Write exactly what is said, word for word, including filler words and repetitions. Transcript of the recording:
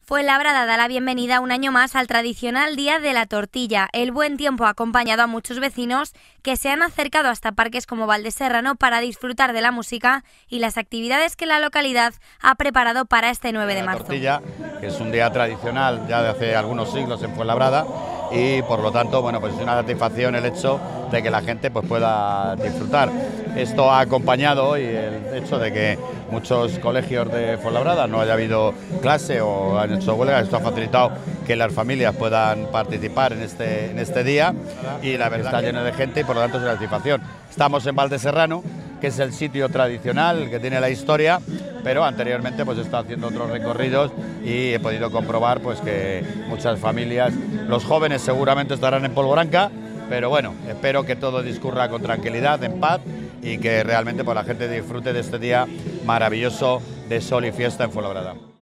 Fuenlabrada da la bienvenida un año más al tradicional Día de la Tortilla. El buen tiempo ha acompañado a muchos vecinos que se han acercado hasta parques como Valdeserrano para disfrutar de la música y las actividades que la localidad ha preparado para este nueve de marzo. La tortilla, que es un día tradicional ya de hace algunos siglos en Fuenlabrada, y por lo tanto, bueno, pues es una satisfacción el hecho de que la gente pues pueda disfrutar. Esto ha acompañado hoy el hecho de que muchos colegios de Fuenlabrada no haya habido clase o han hecho huelga. Esto ha facilitado que las familias puedan participar en este, en este día, y la verdad está lleno de gente y por lo tanto es una satisfacción. Estamos en Valdeserrano, que es el sitio tradicional que tiene la historia, pero anteriormente pues he estado haciendo otros recorridos y he podido comprobar pues que muchas familias, los jóvenes seguramente estarán en polvoranca, pero bueno, espero que todo discurra con tranquilidad, en paz, y que realmente pues la gente disfrute de este día maravilloso de sol y fiesta en Fuenlabrada.